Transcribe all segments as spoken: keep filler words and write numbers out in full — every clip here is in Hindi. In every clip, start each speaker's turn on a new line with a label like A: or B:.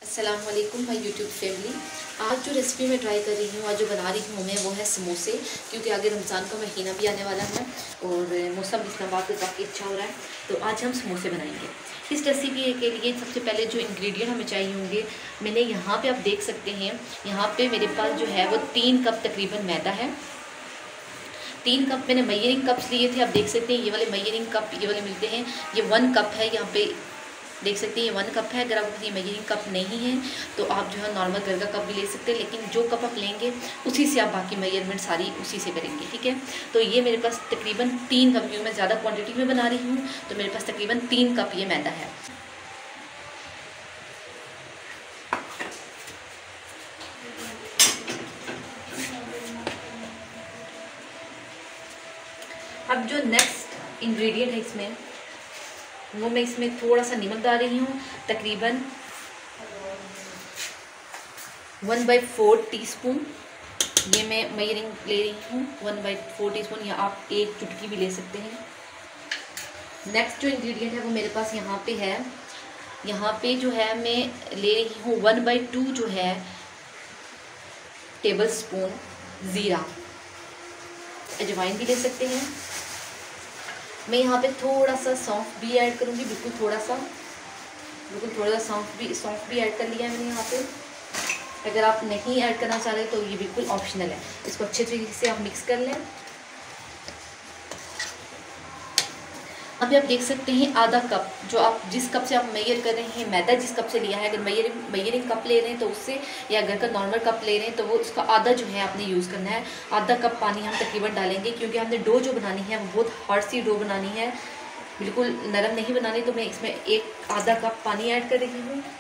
A: अस्सलाम वालेकुम माय यूट्यूब फैमिली। आज जो रेसिपी मैं ट्राई कर रही हूँ, आज जो बना रही हूँ मैं, वो है समोसे। क्योंकि आगे रमज़ान का महीना भी आने वाला है और मौसम इस्लामाबाद पे काफ़ी अच्छा हो रहा है, तो आज हम समोसे बनाएंगे। इस रेसिपी के लिए सबसे पहले जो इंग्रेडिएंट हमें चाहिए होंगे, मैंने यहाँ पे आप देख सकते हैं, यहाँ पे मेरे पास जो है वो तीन कप तकरीबन मैदा है। तीन कप मैंने मेजरिंग कप्स लिए थे, आप देख सकते हैं ये वाले मेजरिंग कप ये वाले मिलते हैं। ये वन कप है, यहाँ पे देख सकते हैं ये वन कप है। अगर आपके पास ये मेजरिंग कप नहीं है तो आप जो है नॉर्मल घर का कप भी ले सकते हैं, लेकिन जो कप आप लेंगे उसी से आप बाकी मेजरमेंट सारी उसी से करेंगे, ठीक है। तो ये मेरे पास तकरीबन तीन कप, क्योंकि मैं ज़्यादा क्वांटिटी में बना रही हूँ तो मेरे पास तकरीबन तीन कप ये मैदा है। अब जो नेक्स्ट इंग्रेडिएंट है इसमें, वो मैं इसमें थोड़ा सा नमक डाल रही हूँ, तकरीबन one by four teaspoon. ये मैं मेजरिंग ले रही हूँ, one by four teaspoon, या आप एक चुटकी भी ले सकते हैं। नेक्स्ट जो इंग्रेडिएंट है वो मेरे पास यहाँ पे है। यहाँ पे जो है मैं ले रही हूँ वन बाई टू जो है टेबल स्पून ज़ीरा। अजवाइन भी ले सकते हैं। मैं यहाँ पे थोड़ा सा सौंफ भी ऐड करूँगी, बिल्कुल थोड़ा सा, बिल्कुल थोड़ा सा सौंफ भी सौंफ भी ऐड कर लिया है मैंने यहाँ पे। अगर आप नहीं ऐड करना चाह रहे तो ये बिल्कुल ऑप्शनल है। इसको अच्छे तरीके से आप मिक्स कर लें। अभी आप देख सकते हैं आधा कप, जो आप जिस कप से आप मेजर कर रहे हैं, मैदा जिस कप से लिया है, अगर मेजरिंग मेजरिंग कप ले रहे हैं तो उससे, या अगर का नॉर्मल कप ले रहे हैं तो वो उसका आधा जो है आपने यूज़ करना है। आधा कप पानी हम तकरीबन डालेंगे, क्योंकि हमने डो जो बनानी है वो बहुत हार्ड सी डो बनानी है, बिल्कुल नरम नहीं बनानी। तो मैं इसमें एक आधा कप पानी ऐड कर रही हूँ।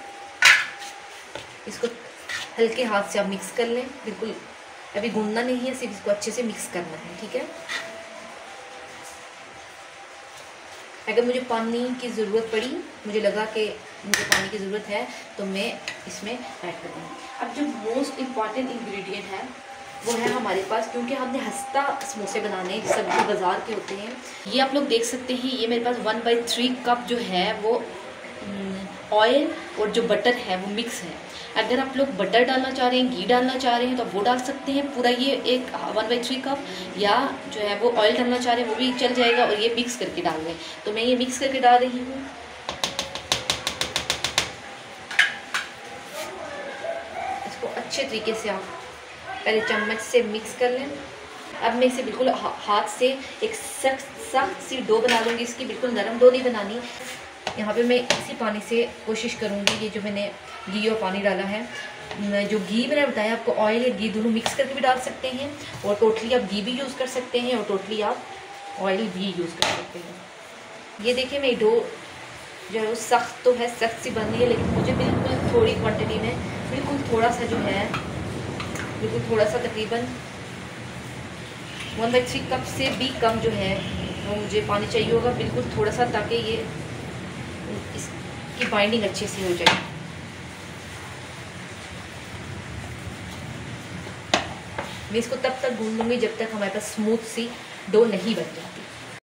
A: इसको हल्के हाथ से आप मिक्स कर लें, बिल्कुल अभी गूंदना नहीं है, सिर्फ इसको अच्छे से मिक्स करना है, ठीक है। अगर मुझे पानी की ज़रूरत पड़ी, मुझे लगा कि मुझे पानी की ज़रूरत है, तो मैं इसमें ऐड कर दूँगी। अब जो मोस्ट इम्पॉर्टेंट इंग्रेडिएंट है वो है हमारे पास, क्योंकि हमने हस्ता समोसे बनाने सब्जी बाज़ार के होते हैं। ये आप लोग देख सकते हैं, ये मेरे पास वन बाई थ्री कप जो है वो ऑयल और जो बटर है वो मिक्स है। अगर आप लोग बटर डालना चाह रहे हैं, घी डालना चाह रहे हैं तो वो डाल सकते हैं पूरा ये एक वन बाई थ्री कप, या जो है वो ऑयल डालना चाह रहे हैं वो भी चल जाएगा, और ये मिक्स करके डाल दें। तो मैं ये मिक्स करके डाल रही हूँ। इसको अच्छे तरीके से आप पहले चम्मच से मिक्स कर लें। अब मैं इसे बिल्कुल हाथ से एक सख्त सख्त सी डो बना लूँगी इसकी, बिल्कुल नरम डो नहीं बनानी। यहाँ पे मैं इसी पानी से कोशिश करूँगी, ये जो मैंने घी और पानी डाला है, जो घी मैंने बताया आपको, ऑयल या घी दोनों मिक्स करके भी डाल सकते हैं, और टोटली आप घी भी यूज़ कर सकते हैं, और टोटली आप ऑयल भी यूज़ कर सकते हैं। ये देखिए मेरी डो जो है वो सख्त तो है, सख्त सी बन रही है, लेकिन मुझे बिल्कुल थोड़ी क्वान्टिटी में, बिल्कुल थोड़ा सा जो है, बिल्कुल थोड़ा सा तकरीबन वन बाई थ्री कप से भी कम जो है वो मुझे पानी चाहिए होगा, बिल्कुल थोड़ा सा, ताकि ये इसकी बाइंडिंग अच्छे से हो जाए। मैं इसको तब तक गूंद लूँगी जब तक हमारे पास स्मूथ सी डो नहीं बन जाती।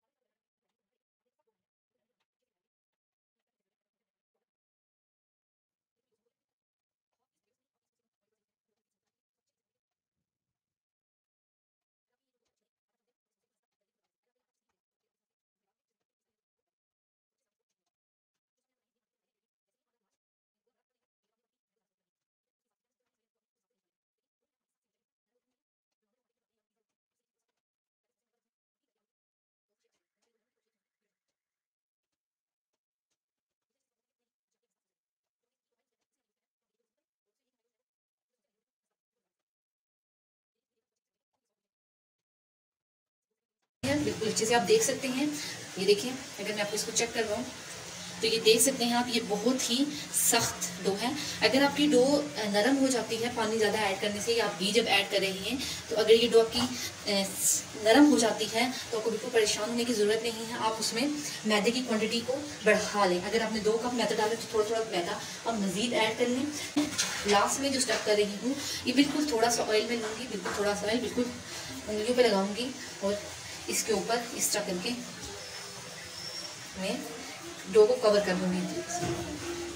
A: बिल्कुल अच्छे से आप देख सकते हैं। ये देखिए, अगर मैं आपको इसको चेक करवाऊँ तो ये देख सकते हैं आप, ये बहुत ही सख्त डो है। अगर आपकी डो नरम हो जाती है पानी ज़्यादा ऐड करने से, या आप घी जब ऐड कर रही हैं, तो अगर ये डो आपकी नरम हो जाती है तो आपको बिल्कुल परेशान होने की ज़रूरत नहीं है। आप उसमें मैदे की क्वांटिटी को बढ़ा लें। अगर आपने दो कप मैदा डाला तो थोड़ा थोड़ा मैदा आप मज़ीद ऐड कर लें। लास्ट में जो स्टेप कर रही हूँ, ये बिल्कुल थोड़ा सा ऑयल में लूँगी, बिल्कुल थोड़ा सा ऑयल बिल्कुल उंगलियों पर लगाऊँगी, और इसके ऊपर इस तरह करके मैं डो को कवर कर दूँगी।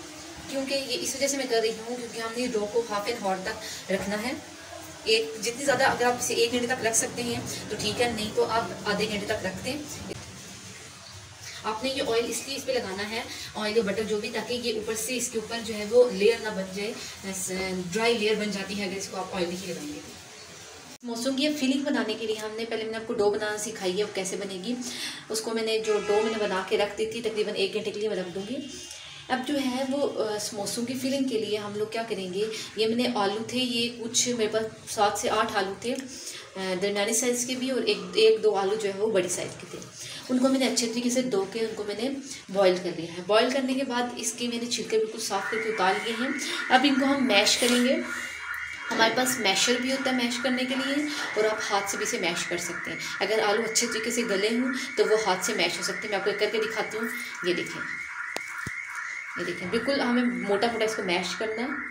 A: क्योंकि ये इस वजह से मैं कर रही हूँ क्योंकि हमने डो को हाफ एन आवर तक रखना है। एक जितनी ज़्यादा अगर आप इसे एक घंटे तक रख सकते हैं तो ठीक है, नहीं तो आप आधे घंटे तक रख दें। आपने ये ऑयल इसलिए इस पे लगाना है, ऑयल या बटर जो भी, ताकि ये ऊपर से इसके ऊपर जो है वो लेयर ना बन जाए, ड्राई लेयर बन जाती है अगर इसको आप ऑयल नहीं लगाएंगे। समोसों की फिलिंग बनाने के लिए हमने पहले मैंने आपको डो बनाना सिखाई है, वो कैसे बनेगी। उसको मैंने जो डो मैंने बना के रख दी थी तकरीबन एक घंटे के लिए मैं रख दूँगी। अब जो है वो समोसों की फिलिंग के लिए हम लोग क्या करेंगे, ये मैंने आलू थे, ये कुछ मेरे पास सात से आठ आलू थे दरमियानी साइज़ के भी, और एक एक दो आलू जो है वो बड़ी साइज़ के थे। उनको मैंने अच्छे तरीके से धो के उनको मैंने बॉईल कर लिया है। बॉईल करने के बाद इसके मैंने छिलके बिल्कुल साफ़ करके उतार लिए हैं। अब इनको हम मैश करेंगे। हमारे पास मैशर भी होता है मैश करने के लिए, और आप हाथ से भी इसे मैश कर सकते हैं। अगर आलू अच्छे तरीके से गले हों तो वो हाथ से मैश हो सकते हैं। मैं आपको करके दिखाती हूँ। ये देखें, ये देखें, बिल्कुल हमें मोटा मोटा इसको मैश करना है।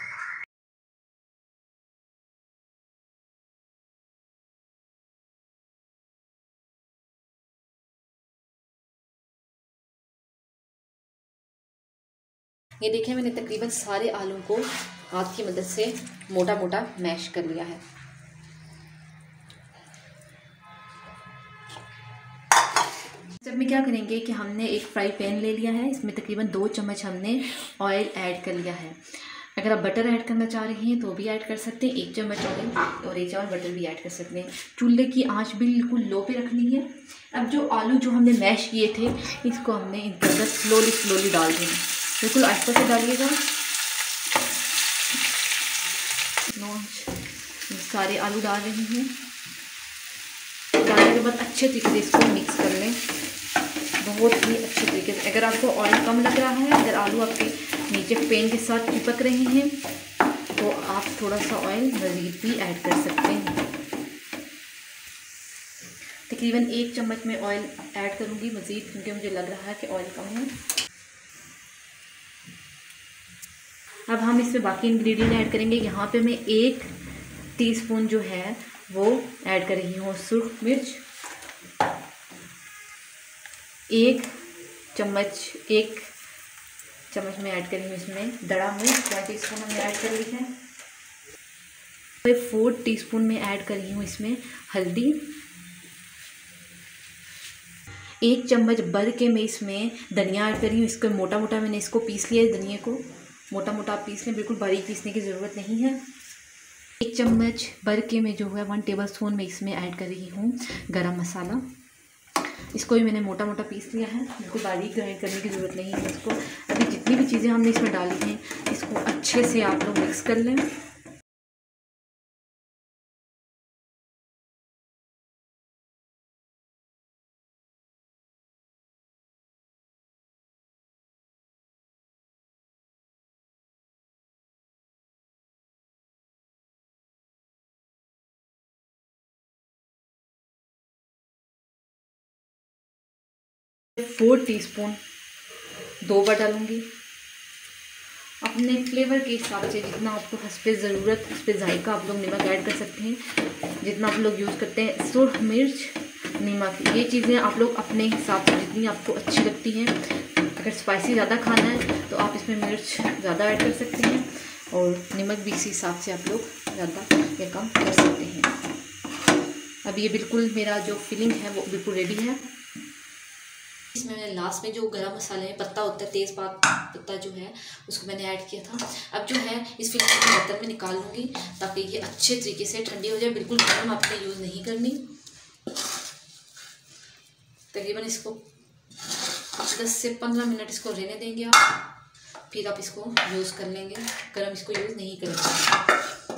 A: ये देखें, मैंने तकरीबन सारे आलू को हाथ की मदद से मोटा मोटा मैश कर लिया है। जब में क्या करेंगे कि हमने एक फ्राई पैन ले लिया है, इसमें तकरीबन दो चम्मच हमने ऑयल ऐड कर लिया है। अगर आप बटर ऐड करना चाह रही हैं तो भी ऐड कर सकते हैं, एक चम्मच ऑयल और एक चम्मच बटर भी ऐड कर सकते हैं। चूल्हे की आंच बिल्कुल लो पे रखनी है। अब जो आलू जो हमने मैश किए थे इसको हमने इनके अंदर स्लोली स्लोली डाल देंगे, बिल्कुल आहिस्ता से डालिएगा। सारे आलू डाल रही हूँ। डालने के बाद अच्छे तरीके से इसको मिक्स कर लें, बहुत ही अच्छे तरीके से। अगर आपको ऑयल कम लग रहा है, अगर आलू आपके नीचे पेन के साथ चिपक रहे हैं तो आप थोड़ा सा ऑयल मज़ीद भी ऐड कर सकते हैं। तकरीबन एक चम्मच में ऑयल ऐड करूँगी मज़ीद, क्योंकि मुझे लग रहा है कि ऑयल कम है। अब हम इसमें बाकी इंग्रेडिएंट ऐड करेंगे। यहाँ पे मैं एक टीस्पून जो है वो ऐड कर रही हूँ सुर्ख मिर्च, एक चम्मच एक चम्मच में ऐड कर रही हूँ इसमें दड़ा मिर्च, वन टीस्पून हमने ऐड कर ली है। मैं फोर टीस्पून में ऐड कर रही हूँ इसमें हल्दी, एक चम्मच भर के मैं इसमें धनिया ऐड कर रही हूँ। इसको मोटा मोटा मैंने इसको पीस लिया है, धनिया को मोटा मोटा पीस लें, बिल्कुल बारीक पीसने की ज़रूरत नहीं है। एक चम्मच भर के मैं जो है वन टेबल स्पून में इसमें ऐड कर रही हूँ गरम मसाला, इसको भी मैंने मोटा मोटा पीस लिया है, बिल्कुल बारीक ग्राइंड करने की ज़रूरत नहीं है इसको। अभी जितनी भी चीज़ें हमने इसमें डाली हैं इसको अच्छे से आप लोग मिक्स कर लें। फोर टीस्पून दो बार डालूंगी, अपने फ्लेवर के हिसाब से जितना आपको हस्बे ज़रूरत हस्बे जायका आप लोग नमक ऐड कर सकते हैं, जितना आप लोग यूज़ करते हैं। सुर्ख मिर्च, नमक, ये चीज़ें आप लोग अपने हिसाब से जितनी आपको अच्छी लगती हैं। अगर स्पाइसी ज़्यादा खाना है तो आप इसमें मिर्च ज़्यादा ऐड कर सकते हैं, और नमक भी इसी हिसाब से आप लोग ज़्यादा या कम कर सकते हैं। अब ये बिल्कुल मेरा जो फिलिंग है वो बिल्कुल रेडी है। इसमें मैंने लास्ट में जो गरम मसाले में पत्ता होता है, तेज़पात पत्ता जो है उसको मैंने ऐड किया था। अब जो है इस फिलिंग को बर्तन में निकाल लूँगी ताकि ये अच्छे तरीके से ठंडी हो जाए। बिल्कुल गर्म आपने यूज़ नहीं करनी। तकरीबन इसको दस से पंद्रह मिनट इसको रहने देंगे आप, फिर आप इसको यूज़ कर लेंगे। गर्म इसको यूज़ नहीं करेंगे।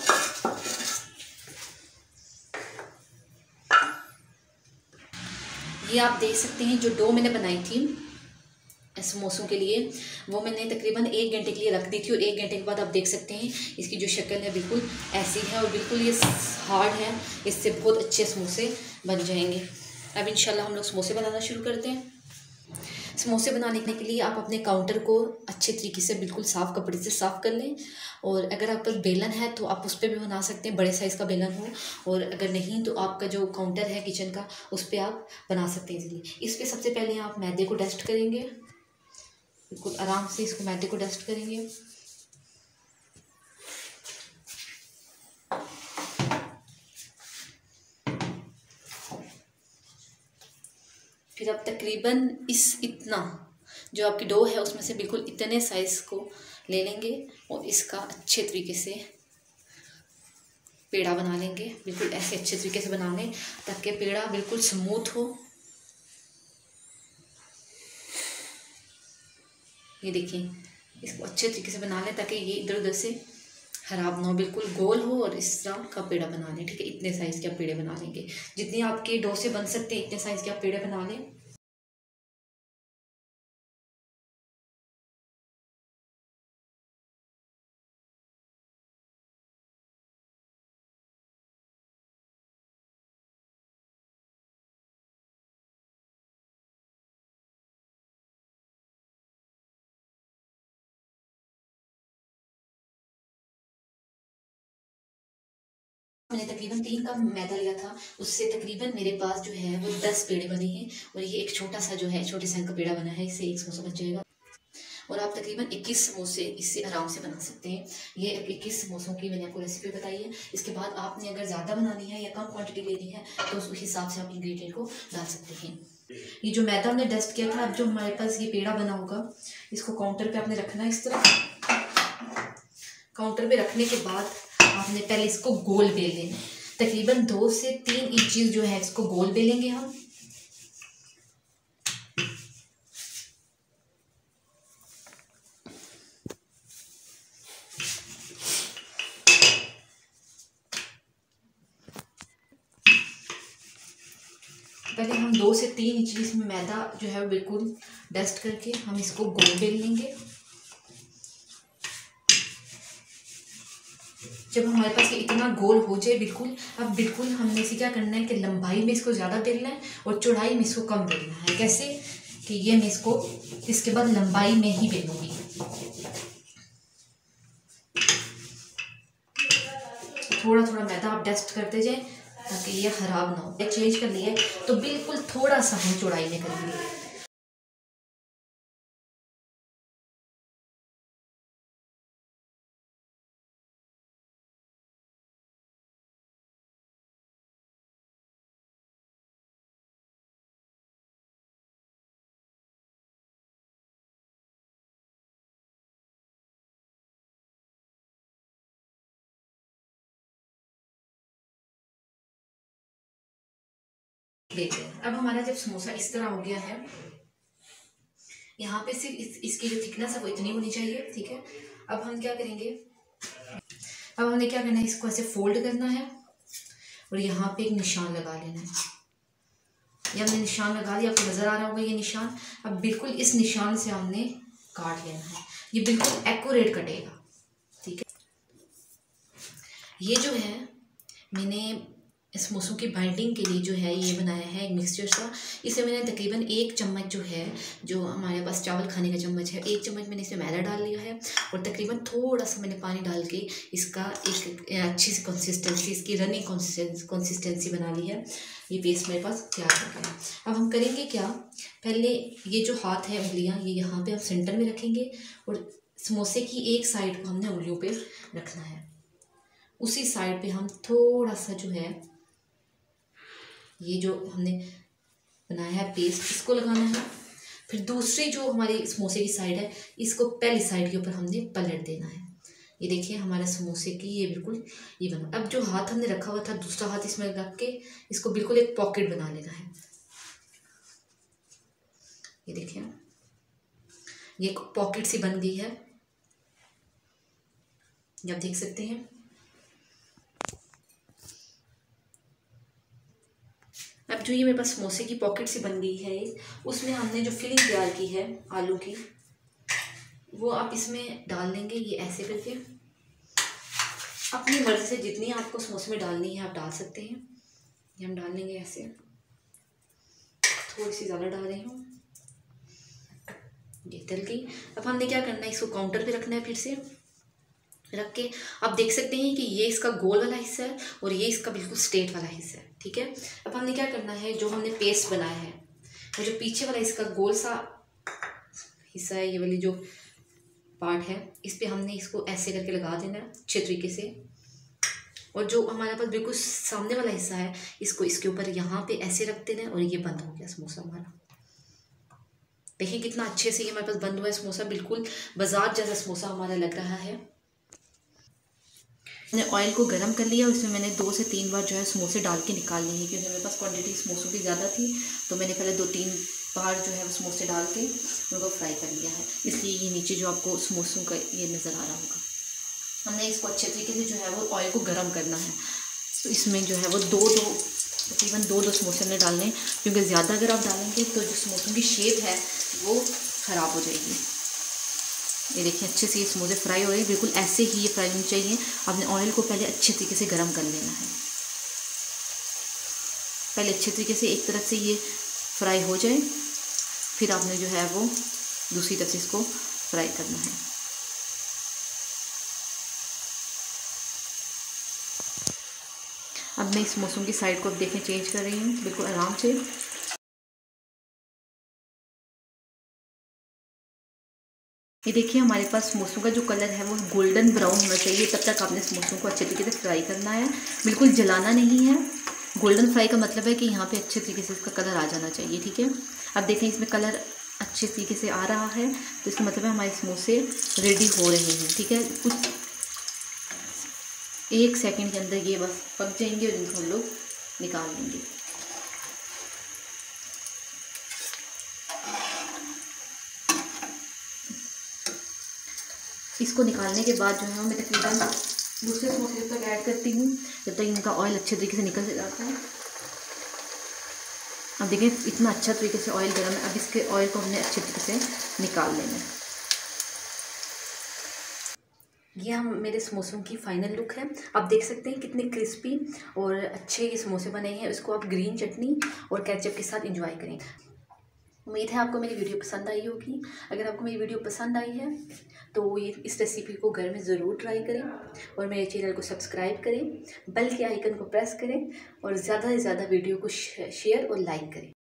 A: ये आप देख सकते हैं जो डो मैंने बनाई थी समोसों के लिए, वो मैंने तकरीबन एक घंटे के लिए रख दी थी, और एक घंटे के बाद आप देख सकते हैं इसकी जो शक्ल है बिल्कुल ऐसी है, और बिल्कुल ये हार्ड है। इससे बहुत अच्छे समोसे बन जाएंगे। अब इंशाल्लाह हम लोग समोसे बनाना शुरू करते हैं। समोसे बनाने के लिए आप अपने काउंटर को अच्छे तरीके से बिल्कुल साफ़ कपड़े से साफ़ कर लें, और अगर आपके पास बेलन है तो आप उस पर भी बना सकते हैं, बड़े साइज़ का बेलन हो, और अगर नहीं तो आपका जो काउंटर है किचन का उस पर आप बना सकते हैं इजीली। इस पर सबसे पहले आप मैदे को डस्ट करेंगे, बिल्कुल आराम से इसको मैदे को डस्ट करेंगे। फिर अब तकरीबन इस इतना जो आपकी डो है उसमें से बिल्कुल इतने साइज़ को ले लेंगे और इसका अच्छे तरीके से पेड़ा बना लेंगे। बिल्कुल ऐसे अच्छे तरीके से बना लें ताकि पेड़ा बिल्कुल स्मूथ हो। ये देखिए, इसको अच्छे तरीके से बना लें ताकि ये इधर उधर से खराब ना हो, बिल्कुल गोल हो और इस तरह का पेड़ा बना लें। ठीक है, इतने साइज़ के आप पेड़े बना लेंगे, जितने आपके डो से बन सकते हैं इतने साइज़ के आप पेड़े बना लें। मैंने तकरीबन तीन कप मैदा लिया था, उससे तकरीबन मेरे पास जो है वो दस पेड़े बने हैं और ये एक छोटा सा जो है छोटे साइज का पेड़ा बना है, इससे एक समोसा बच जाएगा। और आप तकरीबन इक्कीस समोसे इससे आराम से बना सकते हैं। ये इक्कीस समोसों की मैंने आपको रेसिपी बताई है। इसके बाद आपने अगर ज़्यादा बनानी है या कम क्वांटिटी लेनी है तो उस हिसाब से आप इंग्रेडिएंट को डाल सकते हैं। ये जो मैदा हमने डस्ट किया था, अब जो हमारे पास ये पेड़ा बना होगा इसको काउंटर पे आपने रखना है। इस तरह काउंटर पे रखने के बाद आपने पहले इसको गोल बेल लेना है। तकरीबन दो से तीन इंचेस जो है इसको गोल बेलेंगे हम। पहले हम दो से तीन इंच इसमें मैदा जो है बिल्कुल डस्ट करके हम इसको गोल बेल लेंगे। जब हमारे पास ये इतना गोल हो जाए बिल्कुल, अब बिल्कुल हमने इसे क्या करना है कि लंबाई में इसको ज़्यादा बेलना है और चौड़ाई में इसको कम बेलना है। कैसे कि ये मैं इसको इसके बाद लंबाई में ही बेलूँगी। थोड़ा थोड़ा मैदा आप डस्ट करते जाए ताकि ये ख़राब ना हो। चेंज कर लिया है तो बिल्कुल थोड़ा सा हम चौड़ाई में करेंगे। देखते हैं अब हमारा जब समोसा इस तरह हो गया है, यहाँ पे सिर्फ इस, इसकी जो थिकनेस है वो इतनी होनी चाहिए। ठीक है, अब हम क्या करेंगे, अब हमने क्या करना है, इसको ऐसे फोल्ड करना है और यहाँ पे एक निशान लगा लेना है। ये हमने निशान लगा दिया, आपको नज़र आ रहा होगा ये निशान। अब बिल्कुल इस निशान से हमने काट लेना है, ये बिल्कुल एक्यूरेट कटेगा। ठीक है, ये जो है मैंने समोसों की बाइंडिंग के लिए जो है ये बनाया है एक मिक्सचर सा। इसे मैंने तकरीबन एक चम्मच जो है, जो हमारे पास चावल खाने का चम्मच है, एक चम्मच मैंने इसमें मैदा डाल लिया है और तकरीबन थोड़ा सा मैंने पानी डाल के इसका एक अच्छी सी कंसिस्टेंसी, इसकी रनिंग कंसिस्टेंसी बना ली है। ये पेस्ट मेरे पास तैयार हो गया है। अब हम करेंगे क्या, पहले ये जो हाथ है उंगलियाँ ये यहाँ पर हम सेंटर में रखेंगे और समोसे की एक साइड को हमने उंगलियों पर रखना है, उसी साइड पर हम थोड़ा सा जो है ये जो हमने बनाया है पेस्ट इसको लगाना है। फिर दूसरी जो हमारी समोसे की साइड है इसको पहली साइड के ऊपर हमने पलट देना है। ये देखिए हमारे समोसे की ये बिल्कुल ये बना। अब जो हाथ हमने रखा हुआ था दूसरा हाथ इसमें रख के इसको बिल्कुल एक पॉकेट बना लेना है। ये देखिए ये एक पॉकेट सी बन गई है, आप देख सकते हैं। अब जो ये मेरे पास समोसे की पॉकेट सी बन गई है, उसमें हमने जो फिलिंग तैयार की है आलू की वो आप इसमें डाल देंगे। ये ऐसे करके अपनी मर्ज़ी से जितनी आपको समोसे में डालनी है आप डाल सकते हैं। ये हम डाल लेंगे ऐसे, थोड़ी सी ज़्यादा डाल रही हूँ, ये डल गई। अब हमने क्या करना है, इसको काउंटर पे रखना है। फिर से रख के आप देख सकते हैं कि ये इसका गोल वाला हिस्सा है और ये इसका बिल्कुल स्ट्रेट वाला हिस्सा है। ठीक है, अब हमने क्या करना है, जो हमने पेस्ट बनाया है वो जो पीछे वाला इसका गोल सा हिस्सा है, ये वाली जो पार्ट है, इस पे हमने इसको ऐसे करके लगा देना है अच्छे तरीके से। और जो हमारे पास बिल्कुल सामने वाला हिस्सा है, इसको इसके ऊपर यहाँ पे ऐसे रख देना है और ये बंद हो गया समोसा हमारा। देखिए कितना अच्छे से ये हमारे पास बंद हुआ है समोसा, बिल्कुल बाजार जैसा समोसा हमारा लग रहा है। मैंने ऑयल को गर्म कर लिया, उसमें मैंने दो से तीन बार जो है समोसे डाल के निकाल लिए हैं, क्योंकि मेरे पास क्वांटिटी समोसों की ज़्यादा थी, तो मैंने पहले दो तीन बार जो है वो समोसे डाल के उनको फ्राई कर लिया है। इसलिए ये नीचे जो आपको समोसों का ये नज़र आ रहा होगा। हमने इसको अच्छे तरीके से जो है वो ऑयल को गर्म करना है। तो इसमें जो है वो दो दो तकरीबन दो दो समोसे हमने डालने, क्योंकि ज़्यादा अगर आप डालेंगे तो जो समोसों की शेप है वो ख़राब हो जाएगी। ये देखिए अच्छे से ये समोसे फ्राई हो रहे हैं, बिल्कुल ऐसे ही ये फ्राई होनी चाहिए। आपने ऑयल को पहले अच्छे तरीके से गर्म कर लेना है, पहले अच्छे तरीके से एक तरफ से ये फ्राई हो जाए, फिर आपने जो है वो दूसरी तरफ से इसको फ्राई करना है। अब मैं इस समोसों की साइड को अब देखें चेंज कर रही हूँ बिल्कुल आराम से। ये देखिए हमारे पास समोसों का जो कलर है वो गोल्डन ब्राउन होना चाहिए, तब तक आपने समोसों को अच्छे तरीके से फ्राई करना है, बिल्कुल जलाना नहीं है। गोल्डन फ्राई का मतलब है कि यहाँ पे अच्छे तरीके से इसका कलर आ जाना चाहिए, ठीक है। अब देखें इसमें कलर अच्छे तरीके से आ रहा है, तो इसका मतलब है हमारे समोसे रेडी हो रहे हैं, ठीक है। कुछ एक सेकेंड के अंदर ये बस पक जाएंगे और इनको हम लोग निकाल लेंगे। इसको निकालने के बाद जो है मैं तकरीबन दूसरे समोसे जब तक ऐड करती हूँ, जब तक इनका ऑयल अच्छे तरीके से निकल जाता है। अब देखिए इतना अच्छा तरीके से ऑयल गर्म है, अब इसके ऑयल को हमने अच्छे तरीके से निकाल लेना है। ये हम मेरे समोसों की फ़ाइनल लुक है। आप देख सकते हैं कितने क्रिस्पी और अच्छे ये समोसे बने हैं। इसको आप ग्रीन चटनी और केचप के साथ एंजॉय करें। उम्मीद है आपको मेरी वीडियो पसंद आई होगी। अगर आपको मेरी वीडियो पसंद आई है तो ये इस रेसिपी को घर में ज़रूर ट्राई करें और मेरे चैनल को सब्सक्राइब करें, बेल के आइकन को प्रेस करें और ज़्यादा से ज़्यादा वीडियो को शेयर और लाइक करें।